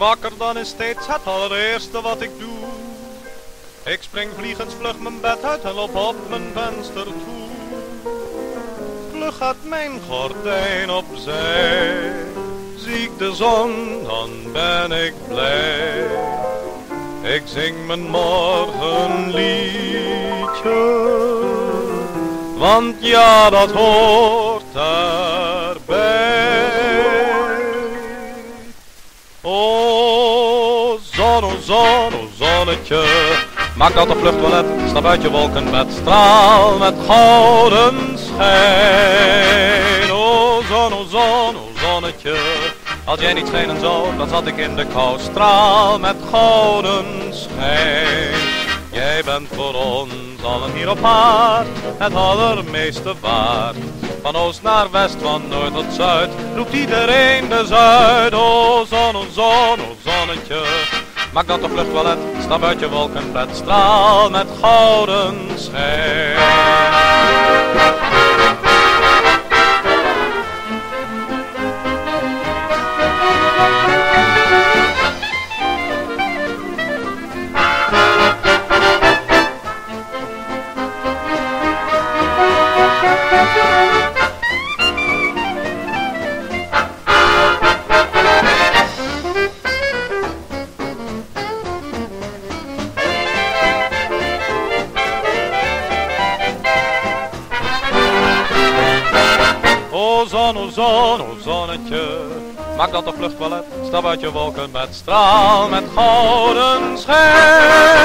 wakker, dan is steeds het allereerste wat ik doe. Ik spring vliegensvlug mijn bed uit en loop op mijn venster toe. Vlug gaat mijn gordijn opzij. Zie ik de zon, dan ben ik blij. Ik zing mijn morgenliedje, want ja, dat hoort erbij. O zon, o zon, o zonnetje, maak dat een vluchttoilet, stap uit je wolkenbed, straal met gouden schijn. O zon, o zon, o zonnetje, als jij niet schijnen zou, dan zat ik in de kou, straal met gouden schijn. Jij bent voor ons allen hier op aard het allermeeste waard. Van oost naar west, van noord tot zuid, roept iedereen dus uit. O zon, o zon, o zonnetje, maak dat een vluchttoilet, stap uit je wolkenbed, straal met gouden schijn. O zon, o zon, o zonnetje, maak dat een vluchttoilet, stap uit je wolkenbed, straal met gouden schijn.